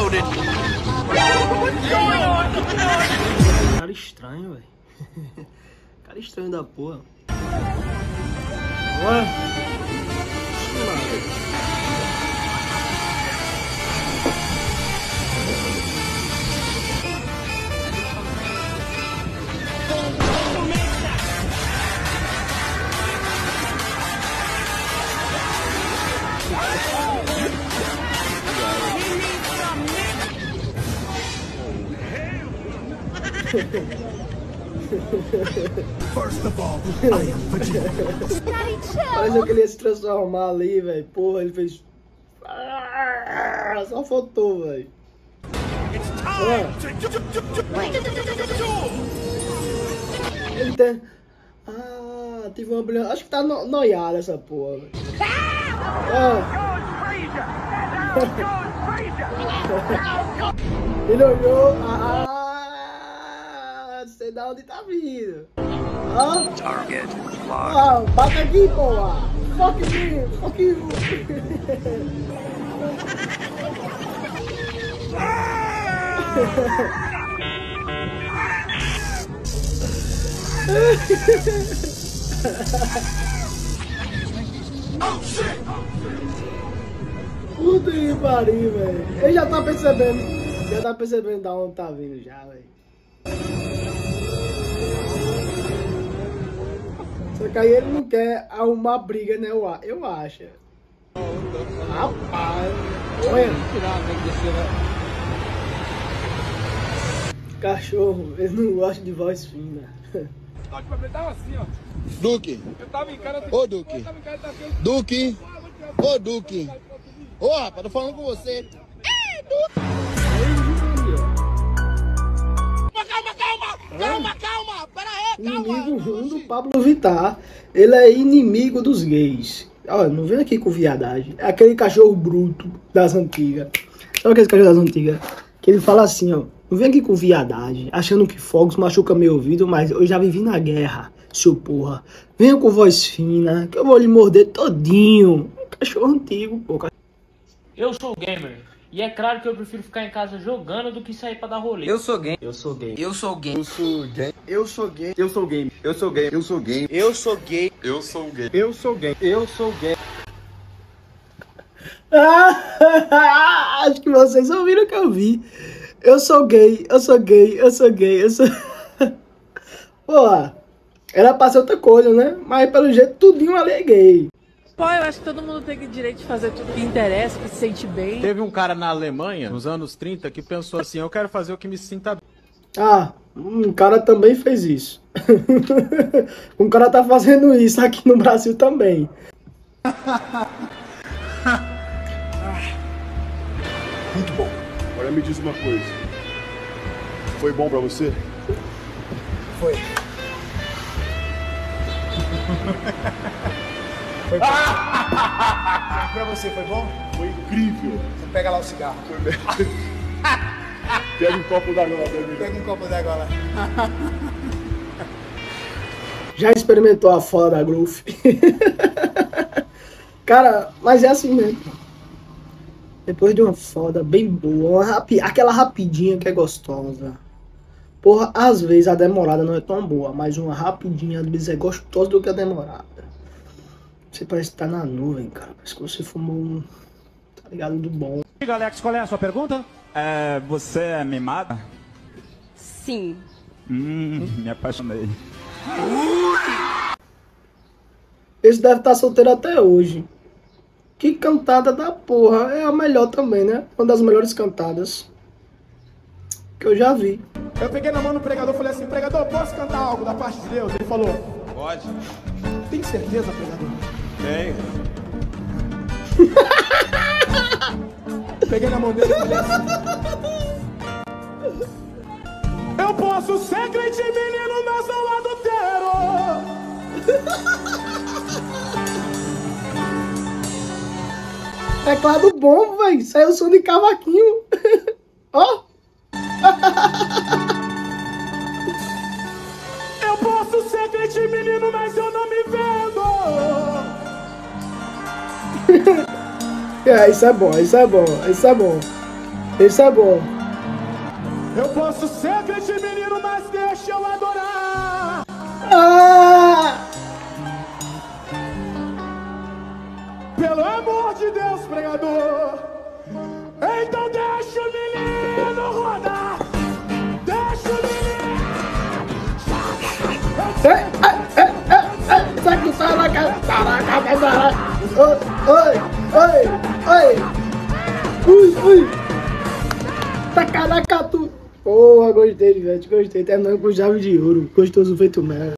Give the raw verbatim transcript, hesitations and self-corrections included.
exploded. Cara estranho, velho. Cara estranho da porra. Ué? First of all, I am Vegeta. Pareceu que ele ia se transformar ali, velho. Porra, ele fez. Ah, só faltou, velho. Ele tem. Ah, tive uma brilhante. Acho que tá no... noiada essa porra, velho. Ah. Ele olhou. Ah. Sei de onde tá vindo. Ah, Target ah, bata aqui, porra. Fuck me, fuck you. Puta que pariu, velho. Ele já tá percebendo. Já tá percebendo da onde tá vindo já, velho. Só que aí ele não quer arrumar briga, né? Eu, eu acho. Rapaz, olha. Cachorro, ele não gosta de voz fina. Duque. Ô, Duque. Duque. Ô, Duque. Ô, rapaz, tô falando com você. É, Duque. Calma, calma, calma, calma, pera aí, calma. Inimigo ruim do Pablo Vittar. Ele é inimigo dos gays. Olha, não vem aqui com viadagem. É aquele cachorro bruto das antigas. Sabe aquele cachorro das antigas? Que ele fala assim, ó. Não vem aqui com viadagem, achando que fogos machuca meu ouvido, mas eu já vivi na guerra, seu porra. Venha com voz fina, que eu vou lhe morder todinho. Cachorro antigo, pô. Eu sou gamer. E é claro que eu prefiro ficar em casa jogando do que sair pra dar rolê. Eu sou gay. Eu sou gay. Eu sou gay. Eu sou gay. Eu sou gay. Eu sou gay. Eu sou gay. Eu sou gay. Eu sou gay. Eu sou gay. Eu sou gay. Eu sou gay. Ah, acho que vocês ouviram o que eu vi. Eu sou gay, eu sou gay, eu sou gay, eu sou... Porra, era pra ser outra coisa, né? Mas pelo jeito tudinho ali é gay. Pô, eu acho que todo mundo tem o direito de fazer tudo que interessa, que se sente bem. Teve um cara na Alemanha, nos anos trinta, que pensou assim, eu quero fazer o que me sinta bem. Ah, um cara também fez isso. Um cara tá fazendo isso aqui no Brasil também. Muito bom. Agora me diz uma coisa. Foi bom pra você? Foi. Foi bom. Pra você, foi bom? Foi incrível. Você pega lá o cigarro. Foi bem. Pega um copo d'água lá, bebê. Pega um copo d'água lá. Já experimentou a foda da Growth? Cara, mas é assim mesmo. Depois de uma foda bem boa, uma rapi... aquela rapidinha que é gostosa. Porra, às vezes a demorada não é tão boa, mas uma rapidinha às vezes é gostosa do que a demorada. Você parece que tá na nuvem, cara. Parece que você fumou um... Tá ligado? Do bom. E Alex, qual é a sua pergunta? É, você é mimada? Sim. Hum, me apaixonei. Esse deve estar solteiro até hoje. Que cantada da porra. É a melhor também, né? Uma das melhores cantadas que eu já vi. Eu peguei na mão do pregador e falei assim, pregador, posso cantar algo da parte de Deus? Ele falou, Pode. tem certeza, pregador? Tem. Peguei na mão dele e falei assim, eu posso ser crente, menino, mas não adultero. Teclado bom, velho. Saiu o som de cavaquinho. Ó. Eu posso ser crente, menino, mas eu não me vendo. É, isso é bom, isso é bom, isso é bom. Esse é bom. Eu posso ser crente menino, mas deixa eu adorar. Ah! Pelo amor de Deus, pregador. Então deixa o menino rodar. Deixa o menino. Ei, ei, ei, ei, ei, sai do taraca, taraca, taraca. Oi, oi, oi, ui, ui. Tacaracatu. Porra, gostei, velho, gostei. Terminando com chave de ouro. Gostoso feito merda.